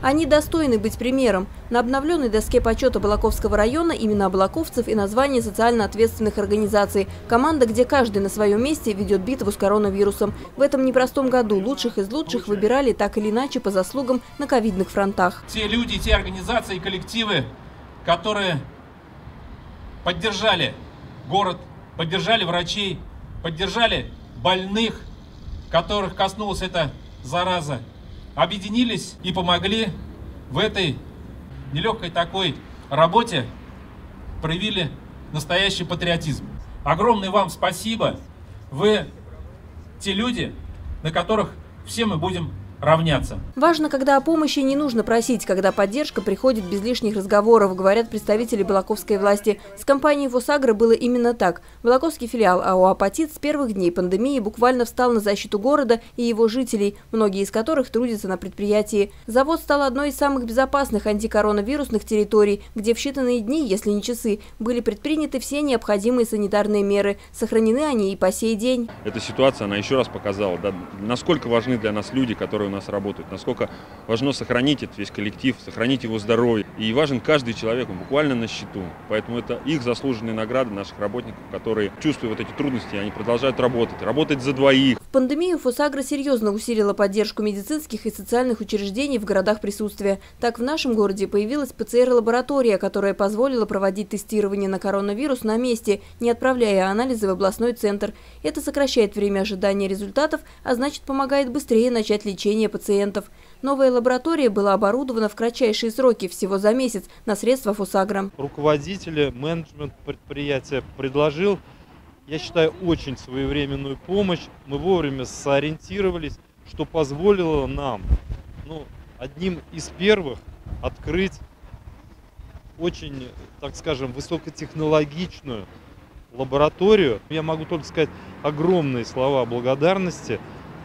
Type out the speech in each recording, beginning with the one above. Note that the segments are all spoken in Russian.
Они достойны быть примером. На обновленной доске почета Балаковского района имена балаковцев и названия социально ответственных организаций. Команда, где каждый на своем месте ведет битву с коронавирусом. В этом непростом году лучших из лучших выбирали так или иначе по заслугам на ковидных фронтах. Те люди, те организации и коллективы, которые поддержали город, поддержали врачей, поддержали больных, которых коснулась эта зараза, объединились и помогли в этой нелегкой такой работе, проявили настоящий патриотизм. Огромное вам спасибо. Вы те люди, на которых все мы будем равняться. Важно, когда о помощи не нужно просить, когда поддержка приходит без лишних разговоров, говорят представители балаковской власти. С компанией «Фосагро» было именно так. Балаковский филиал АО «Апатит» с первых дней пандемии буквально встал на защиту города и его жителей, многие из которых трудятся на предприятии. Завод стал одной из самых безопасных антикоронавирусных территорий, где в считанные дни, если не часы, были предприняты все необходимые санитарные меры. Сохранены они и по сей день. Эта ситуация, она еще раз показала, да, насколько важны для нас люди, которые у нас работают, насколько важно сохранить этот весь коллектив, сохранить его здоровье. И важен каждый человек, он буквально на счету. Поэтому это их заслуженные награды наших работников, которые, чувствуя вот эти трудности, они продолжают работать за двоих. В пандемию «Фосагро» серьезно усилила поддержку медицинских и социальных учреждений в городах присутствия. Так, в нашем городе появилась ПЦР-лаборатория, которая позволила проводить тестирование на коронавирус на месте, не отправляя анализы в областной центр. Это сокращает время ожидания результатов, а значит, помогает быстрее начать лечение пациентов. Новая лаборатория была оборудована в кратчайшие сроки, всего за месяц, на средства «Фосагро». Руководители, менеджмент предприятия предложил, я считаю, очень своевременную помощь. Мы вовремя сориентировались, что позволило нам одним из первых открыть очень, так скажем, высокотехнологичную лабораторию. Я могу только сказать огромные слова благодарности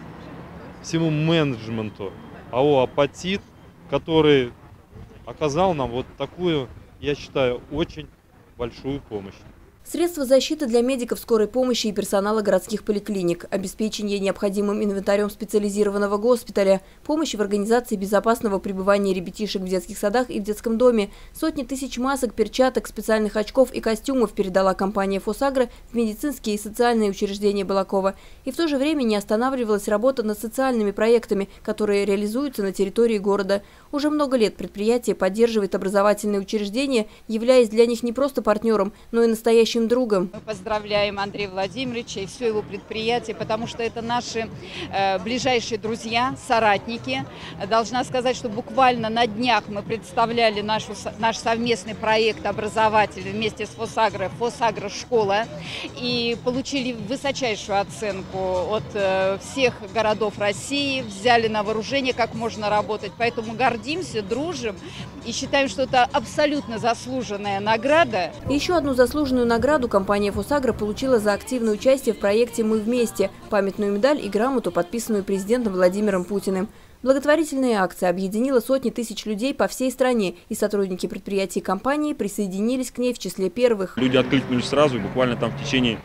всему менеджменту АО «Апатит», который оказал нам вот такую, я считаю, очень большую помощь. Средства защиты для медиков скорой помощи и персонала городских поликлиник, обеспечение необходимым инвентарем специализированного госпиталя, помощь в организации безопасного пребывания ребятишек в детских садах и в детском доме, сотни тысяч масок, перчаток, специальных очков и костюмов передала компания «Фосагро» в медицинские и социальные учреждения Балакова. И в то же время не останавливалась работа над социальными проектами, которые реализуются на территории города. Уже много лет предприятие поддерживает образовательные учреждения, являясь для них не просто партнером, но и настоящим другом. Мы поздравляем Андрея Владимировича и все его предприятие, потому что это наши ближайшие друзья, соратники. Должна сказать, что буквально на днях мы представляли наш совместный проект образовательный вместе с «Фосагро», «Фосагро школа», и получили высочайшую оценку от всех городов России, взяли на вооружение, как можно работать. Поэтому гордимся, дружим и считаем, что это абсолютно заслуженная награда. Еще одну заслуженную награду компания «Фосагро» получила за активное участие в проекте «Мы вместе» – памятную медаль и грамоту, подписанную президентом Владимиром Путиным. Благотворительная акция объединила сотни тысяч людей по всей стране, и сотрудники предприятий компании присоединились к ней в числе первых. Люди откликнулись сразу, и буквально там в течение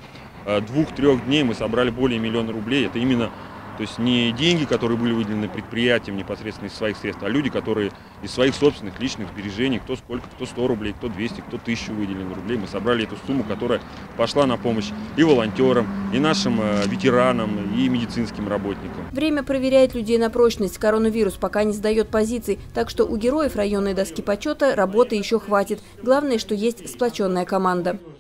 2-3 дней мы собрали более миллиона рублей. Это именно, то есть не деньги, которые были выделены предприятием непосредственно из своих средств, а люди, которые из своих собственных личных сбережений, кто сколько, кто 100 рублей, кто 200, кто 1000 выделенных рублей. Мы собрали эту сумму, которая пошла на помощь и волонтерам, и нашим ветеранам, и медицинским работникам. Время проверяет людей на прочность. Коронавирус пока не сдает позиций, так что у героев районной доски почета работы еще хватит. Главное, что есть сплоченная команда.